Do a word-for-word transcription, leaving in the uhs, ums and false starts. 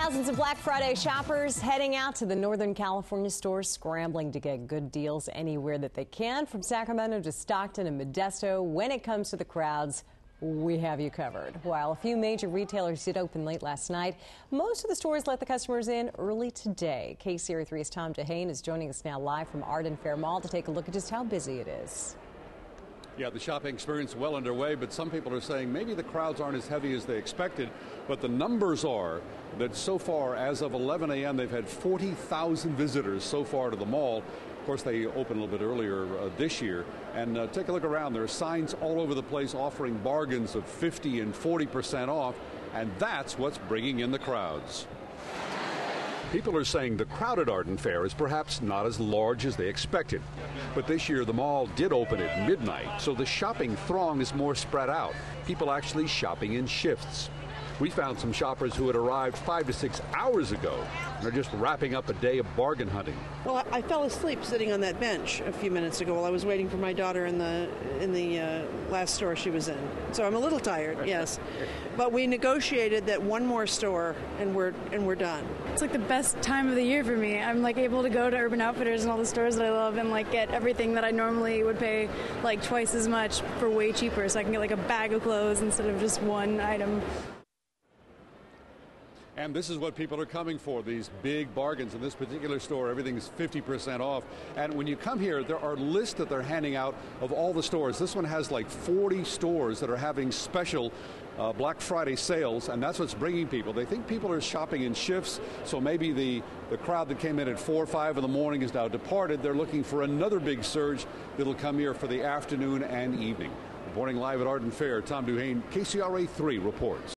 Thousands of Black Friday shoppers heading out to the Northern California stores, scrambling to get good deals anywhere that they can. From Sacramento to Stockton and Modesto, when it comes to the crowds, we have you covered. While a few major retailers did open late last night, most of the stores let the customers in early today. K C R A three's Tom DeHane is joining us now live from Arden Fair Mall to take a look at just how busy it is. Yeah, the shopping experience well underway, but some people are saying maybe the crowds aren't as heavy as they expected, but the numbers are that so far, as of eleven a m, they've had forty thousand visitors so far to the mall. Of course, they opened a little bit earlier uh, this year. And uh, take a look around. There are signs all over the place offering bargains of fifty and forty percent off, and that's what's bringing in the crowds. People are saying the crowd at Arden Fair is perhaps not as large as they expected. But this year the mall did open at midnight, so the shopping throng is more spread out. People actually shopping in shifts. We found some shoppers who had arrived five to six hours ago and are just wrapping up a day of bargain hunting. Well, I fell asleep sitting on that bench a few minutes ago while I was waiting for my daughter in the in the uh, last store she was in. So I'm a little tired, yes. But we negotiated that one more store and we're and we're done. It's like the best time of the year for me. I'm like able to go to Urban Outfitters and all the stores that I love and like get everything that I normally would pay like twice as much for way cheaper. So I can get like a bag of clothes instead of just one item. And this is what people are coming for, these big bargains. In this particular store, everything is fifty percent off. And when you come here, there are lists that they're handing out of all the stores. This one has like forty stores that are having special uh, Black Friday sales, and that's what's bringing people. They think people are shopping in shifts, so maybe the, the crowd that came in at four or five in the morning is now departed. They're looking for another big surge that'll come here for the afternoon and evening. Reporting live at Arden Fair, Tom DeHane, K C R A three reports.